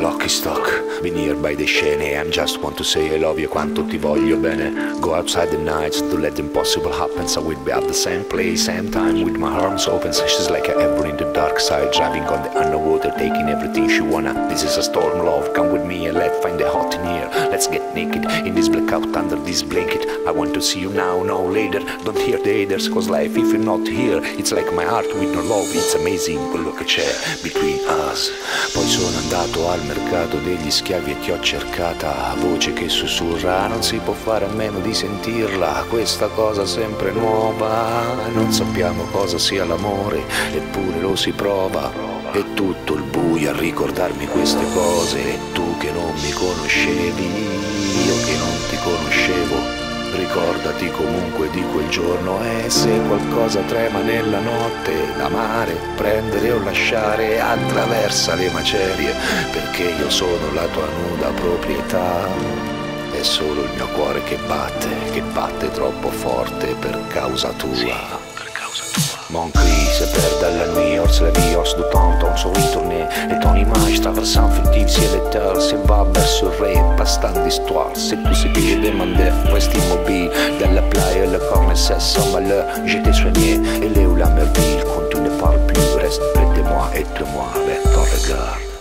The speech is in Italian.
Lucky stock, been here by the scene. I'm just want to say I love you, quanto ti voglio bene. Go outside the nights to let the impossible happen. So we'll be at the same place, same time, with my arms open. So she's like ever in the dark side, driving on the underwater, taking everything she wanna. This is a storm, love, come with me and let's find the hot in here. Let's get naked in this blackout under this blanket. I want to see you now, no later. Don't hear the haters, cause life if you're not here, it's like my heart with no love. It's amazing quello che c'è between us. Poi sono andato al mercato degli schiavi e ti ho cercata, voce che sussurra, non si può fare a meno di sentirla, questa cosa sempre nuova. Non sappiamo cosa sia l'amore, eppure lo si prova. È tutto il buio a ricordarmi queste cose, e tu che non mi conoscevi, io che non ti conoscevo. Ricordati comunque di quel giorno, e se qualcosa trema nella notte, amare, prendere o lasciare, attraversa le macerie, perché io sono la tua nuda proprietà. È solo il mio cuore che batte troppo forte per causa tua. Mon cri se perd dans la nuit, hors la vie, hors du temps, ton sourire tourné et ton image traversant fictive ciel et terre, se va bercerer, pas tant d'histoire, c'est tout ce que je demandais, reste immobile, dans la playa, le corps ne cesse sans malheur, je t'ai soigné, et là où la mer brille, quand tu ne parles plus, reste près de moi, aide-moi avec ton regard.